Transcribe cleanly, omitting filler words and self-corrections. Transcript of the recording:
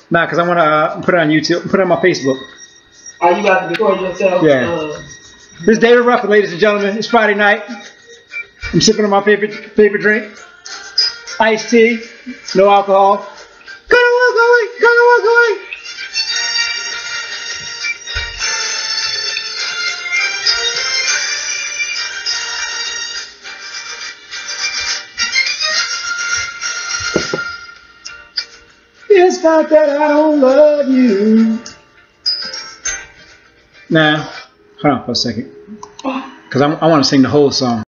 Nah, because I want to put it on YouTube, put it on my Facebook. Are you about to record yourself? Yeah. This is David Ruffin, ladies and gentlemen. It's Friday night. I'm sipping on my favorite drink. Iced tea, no alcohol. Gonna walk away, gonna walk away. It's not that I don't love you. Nah, hold on for a second. Because I want to sing the whole song.